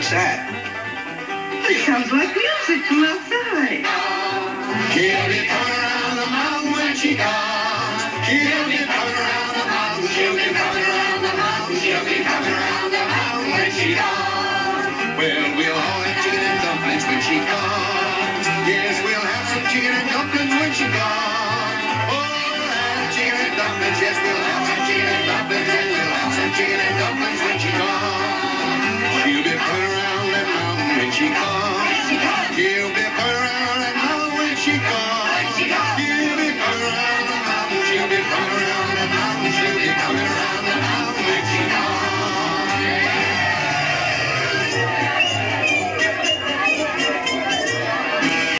What's that? It sounds like music from outside. She'll be coming around the mountain when she comes. She'll be coming around the mountain. She'll be coming around the mountain. She'll be coming around the mountain when she comes. Well, we'll all have chicken and dumplings when she comes. Yes, we'll have some chicken and dumplings when she comes. Oh, we'll have chicken and dumplings. Yes, we'll have some chicken and dumplings. And we'll have some chicken and dumplings when she comes. She'll be coming around that mountain when she comes. She'll be